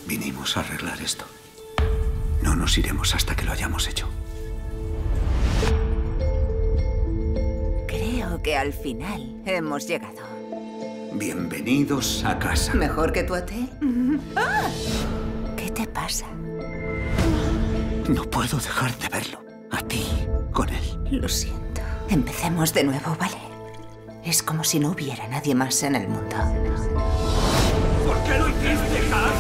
Vinimos a arreglar esto. No nos iremos hasta que lo hayamos hecho. Creo que al final hemos llegado. Bienvenidos a casa. ¿Mejor que tu hotel? ¡Ah! ¿Qué te pasa? No puedo dejar de verlo. A ti, con él. Lo siento. Empecemos de nuevo, ¿vale? Es como si no hubiera nadie más en el mundo. ¿Por qué lo hiciste, Carl?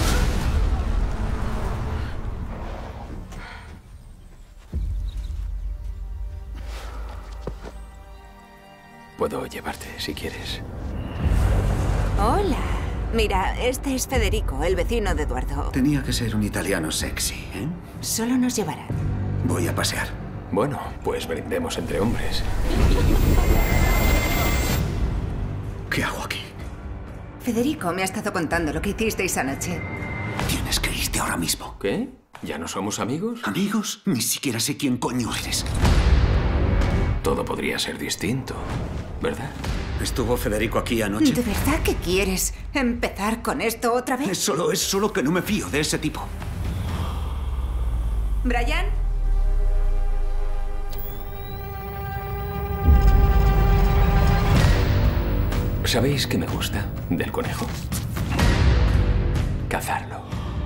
Puedo llevarte si quieres. Hola. Mira, este es Federico, el vecino de Eduardo. Tenía que ser un italiano sexy, ¿eh? Solo nos llevarán. Voy a pasear. Bueno, pues brindemos entre hombres. ¿Qué hago aquí? Federico me ha estado contando lo que hicisteis anoche. Tienes que irte ahora mismo. ¿Qué? ¿Ya no somos amigos? ¿Amigos? Ni siquiera sé quién coño eres. Todo podría ser distinto, ¿verdad? ¿Estuvo Federico aquí anoche? ¿De verdad que quieres empezar con esto otra vez? Es solo que no me fío de ese tipo. ¿Brian? ¿Sabéis qué me gusta del conejo? Cazarlo.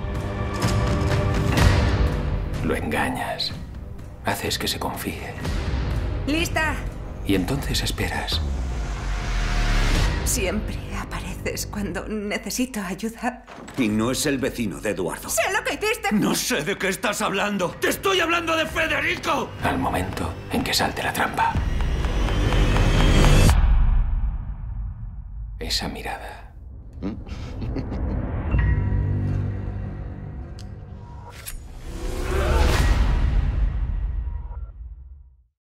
Lo engañas. Haces que se confíe. ¿Lista? Y entonces esperas. Siempre apareces cuando necesito ayuda. Y no es el vecino de Eduardo. ¡Sé lo que hiciste! No sé de qué estás hablando. ¡Te estoy hablando de Federico! Al momento en que salte la trampa. Esa mirada.